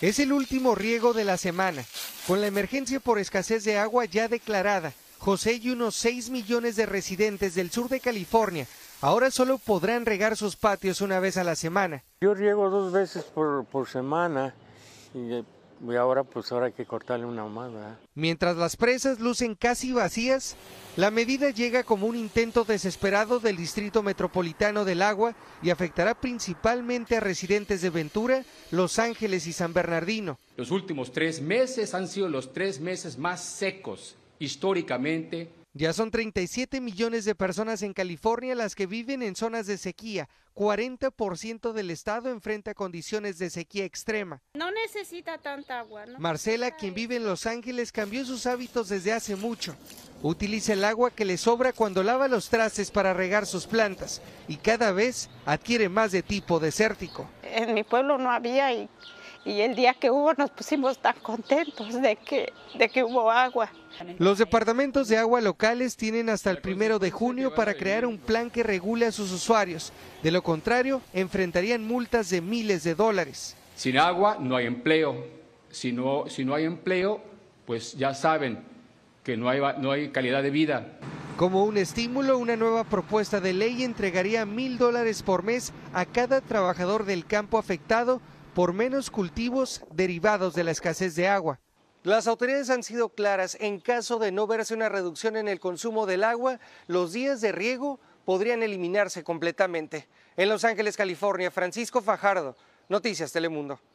Es el último riego de la semana. Con la emergencia por escasez de agua ya declarada, José y unos 6 millones de residentes del sur de California ahora solo podrán regar sus patios una vez a la semana. Yo riego 2 veces por semana y ahora hay que cortarle una más, ¿verdad? Mientras las presas lucen casi vacías, la medida llega como un intento desesperado del Distrito Metropolitano del Agua y afectará principalmente a residentes de Ventura, Los Ángeles y San Bernardino. Los últimos 3 meses han sido los 3 meses más secos históricamente. Ya son 37 millones de personas en California las que viven en zonas de sequía. 40% del estado enfrenta condiciones de sequía extrema. No necesita tanta agua, ¿no? Marcela, quien vive en Los Ángeles, cambió sus hábitos desde hace mucho. Utiliza el agua que le sobra cuando lava los trastes para regar sus plantas y cada vez adquiere más de tipo desértico. En mi pueblo no había y el día que hubo nos pusimos tan contentos de que hubo agua. Los departamentos de agua locales tienen hasta el 1 de junio para crear un plan que regule a sus usuarios. De lo contrario, enfrentarían multas de miles de dólares. Sin agua no hay empleo. Si no hay empleo, pues ya saben que no hay calidad de vida. Como un estímulo, una nueva propuesta de ley entregaría $1,000 por mes a cada trabajador del campo afectado por menos cultivos derivados de la escasez de agua. Las autoridades han sido claras: en caso de no verse una reducción en el consumo del agua, los días de riego podrían eliminarse completamente. En Los Ángeles, California, Francisco Fajardo, Noticias Telemundo.